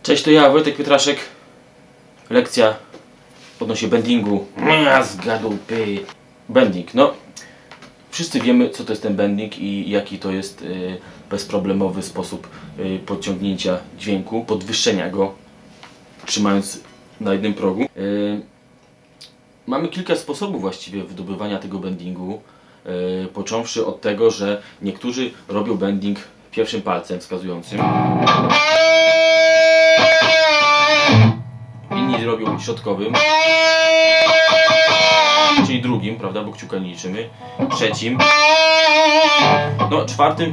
Cześć, to ja, Wojtek Pietraszek. Lekcja odnośnie bendingu. Bending, no wszyscy wiemy, co to jest ten bending i jaki to jest bezproblemowy sposób podciągnięcia dźwięku, podwyższenia go, trzymając na jednym progu. Mamy kilka sposobów właściwie wydobywania tego bendingu, począwszy od tego, że niektórzy robią bending pierwszym palcem wskazującym. Inni robią środkowym, czyli drugim, prawda, bo kciuka nie liczymy. Trzecim. No, czwartym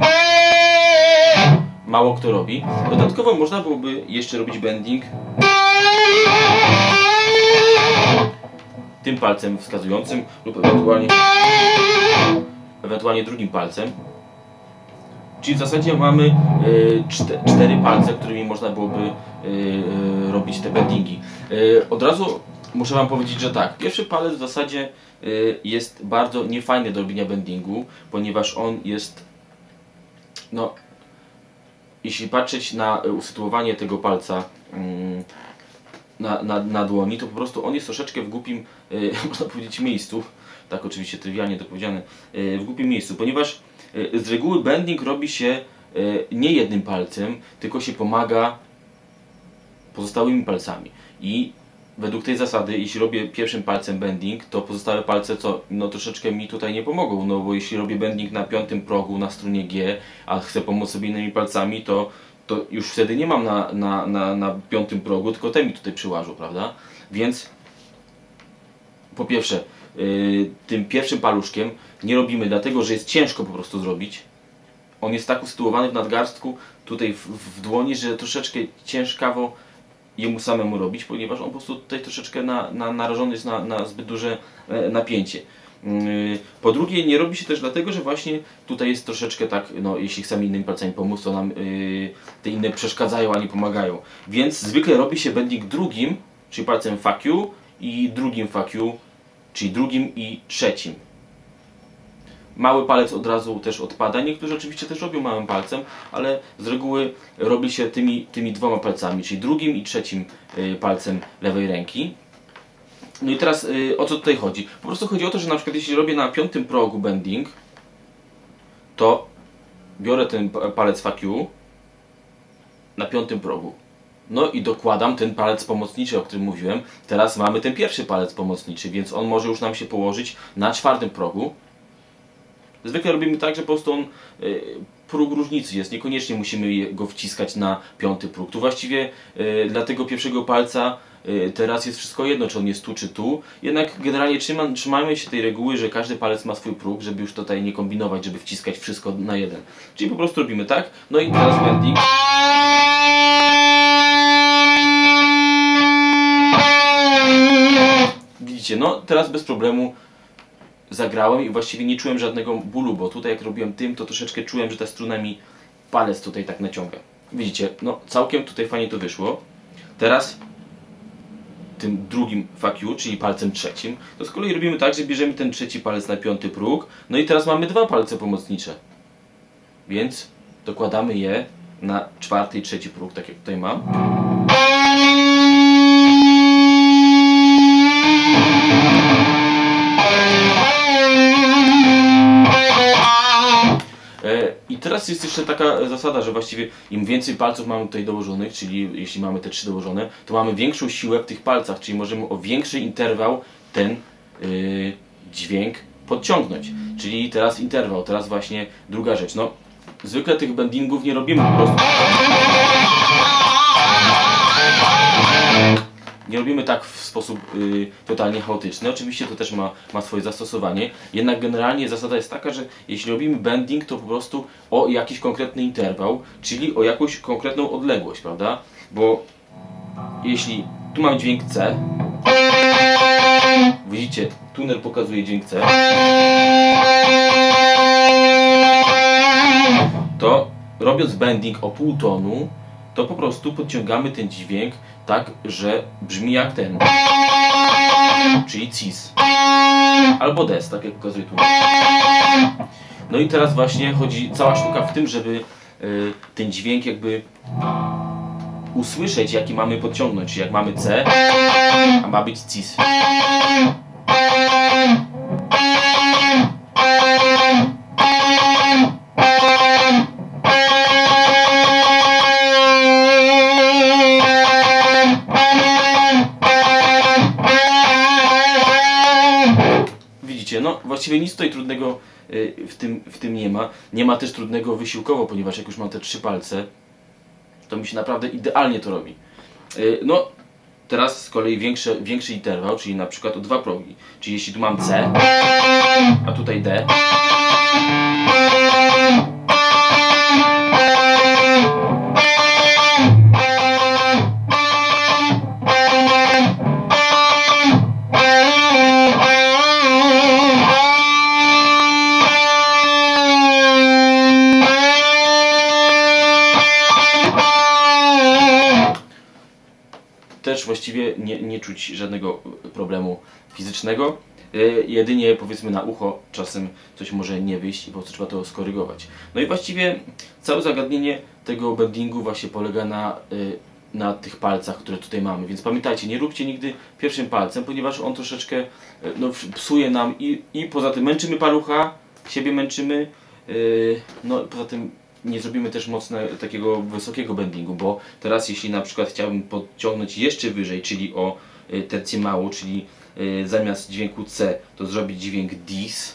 mało kto robi. Dodatkowo można byłoby jeszcze robić bending tym palcem wskazującym lub ewentualnie drugim palcem. Czyli w zasadzie mamy cztery palce, którymi można byłoby robić te bendingi. Od razu muszę Wam powiedzieć, że tak, pierwszy palec w zasadzie jest bardzo niefajny do robienia bendingu, ponieważ on jest, no, jeśli patrzeć na usytuowanie tego palca na dłoni, to po prostu on jest troszeczkę w głupim, można powiedzieć, miejscu. Tak, oczywiście trywialnie to powiedziane, w głupim miejscu, ponieważ z reguły bending robi się nie jednym palcem, tylko się pomaga pozostałymi palcami. I według tej zasady, jeśli robię pierwszym palcem bending, to pozostałe palce no troszeczkę mi tutaj nie pomogą, no bo jeśli robię bending na piątym progu, na strunie G, a chcę pomóc sobie innymi palcami, to już wtedy nie mam na piątym progu, tylko te mi tutaj przyłażą, prawda? Więc po pierwsze, tym pierwszym paluszkiem nie robimy, dlatego że jest ciężko po prostu zrobić. On jest tak usytuowany w nadgarstku, tutaj w dłoni, że troszeczkę ciężkawo jemu samemu robić, ponieważ on po prostu tutaj troszeczkę narażony jest na zbyt duże napięcie. Po drugie, nie robi się też dlatego, że właśnie tutaj jest troszeczkę tak, no jeśli chcemy innymi palcami pomóc, to nam te inne przeszkadzają, a nie pomagają. Więc zwykle robi się bending drugim, czyli palcem fuck you, i drugim fuck you, czyli drugim i trzecim. Mały palec od razu też odpada. Niektórzy oczywiście też robią małym palcem, ale z reguły robi się tymi dwoma palcami, czyli drugim i trzecim palcem lewej ręki. No i teraz o co tutaj chodzi? Po prostu chodzi o to, że na przykład jeśli robię na piątym progu bending, to biorę ten palec fuck you na piątym progu. No i dokładam ten palec pomocniczy, o którym mówiłem. Teraz mamy ten pierwszy palec pomocniczy, więc on może już nam się położyć na czwartym progu. Zwykle robimy tak, że po prostu próg różnicy jest. Niekoniecznie musimy go wciskać na piąty próg. Tu właściwie dla tego pierwszego palca teraz jest wszystko jedno, czy on jest tu, czy tu. Jednak generalnie trzymajmy się tej reguły, że każdy palec ma swój próg, żeby już tutaj nie kombinować, żeby wciskać wszystko na jeden. Czyli po prostu robimy tak. No i teraz bending. Widzicie, no teraz bez problemu zagrałem i właściwie nie czułem żadnego bólu, bo tutaj jak robiłem tym, to troszeczkę czułem, że ta struna mi palec tutaj tak naciąga. Widzicie, no całkiem tutaj fajnie to wyszło. Teraz tym drugim fuck you, czyli palcem trzecim, to z kolei robimy tak, że bierzemy ten trzeci palec na piąty próg, no i teraz mamy dwa palce pomocnicze. Więc dokładamy je na czwarty i trzeci próg, tak jak tutaj mam. I teraz jest jeszcze taka zasada, że właściwie im więcej palców mamy tutaj dołożonych, czyli jeśli mamy te 3 dołożone, to mamy większą siłę w tych palcach, czyli możemy o większy interwał ten dźwięk podciągnąć. Czyli teraz interwał, teraz właśnie druga rzecz. No, zwykle tych bendingów nie robimy po prostu. Nie robimy tak w sposób totalnie chaotyczny. Oczywiście to też ma swoje zastosowanie. Jednak generalnie zasada jest taka, że jeśli robimy bending, to po prostu o jakiś konkretny interwał, czyli o jakąś konkretną odległość, prawda? Bo jeśli tu mam dźwięk C, widzicie, tunel pokazuje dźwięk C, to robiąc bending o pół tonu, to po prostu podciągamy ten dźwięk tak, że brzmi jak ten, czyli cis, albo des, tak jak pokazuje tu. No i teraz właśnie chodzi cała sztuka w tym, żeby ten dźwięk jakby usłyszeć, jaki mamy podciągnąć, czyli jak mamy C, a ma być cis. Widzicie, no właściwie nic tutaj trudnego w tym nie ma. Nie ma też trudnego wysiłkowo, ponieważ jak już mam te 3 palce, to mi się naprawdę idealnie to robi. No, teraz z kolei większy interwał, czyli na przykład o 2 progi. Czyli jeśli tu mam C, a tutaj D, też właściwie nie czuć żadnego problemu fizycznego. Jedynie powiedzmy na ucho czasem coś może nie wyjść i po prostu trzeba to skorygować. No i właściwie całe zagadnienie tego bendingu właśnie polega na tych palcach, które tutaj mamy. Więc pamiętajcie, nie róbcie nigdy pierwszym palcem, ponieważ on troszeczkę no, psuje nam i poza tym męczymy palucha, siebie męczymy, no poza tym nie zrobimy też takiego wysokiego bendingu, bo teraz jeśli na przykład chciałbym podciągnąć jeszcze wyżej, czyli o tercję małą, czyli zamiast dźwięku C to zrobić dźwięk dis,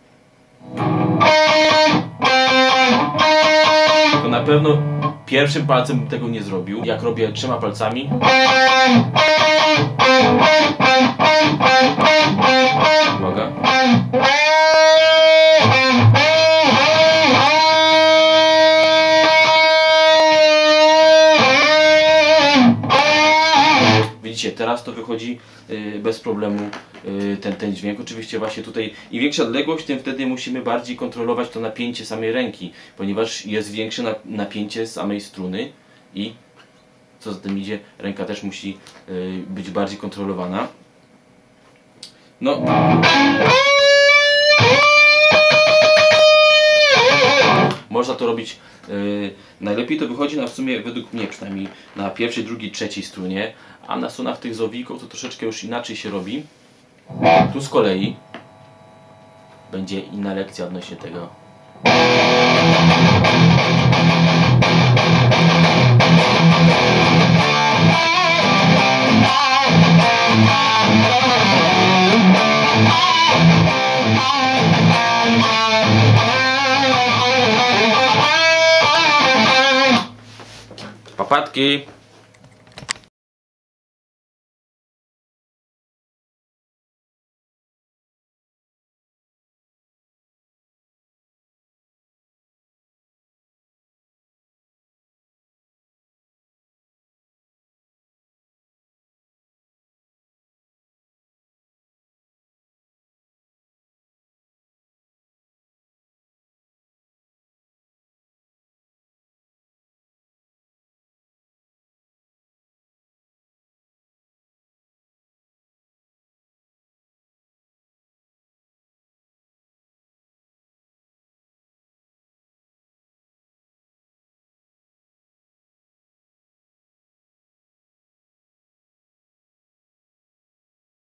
to na pewno pierwszym palcem bym tego nie zrobił. Jak robię 3 palcami, uwaga, widzicie, teraz to wychodzi bez problemu ten dźwięk. Oczywiście właśnie tutaj im większa odległość, tym wtedy musimy bardziej kontrolować to napięcie samej ręki, ponieważ jest większe napięcie samej struny i co za tym idzie, ręka też musi być bardziej kontrolowana. No. Można to robić, najlepiej to wychodzi w sumie według mnie przynajmniej na pierwszej, drugiej, trzeciej strunie, a na strunach tych z owijką to troszeczkę już inaczej się robi. Tu z kolei będzie inna lekcja odnośnie tego. Papatki!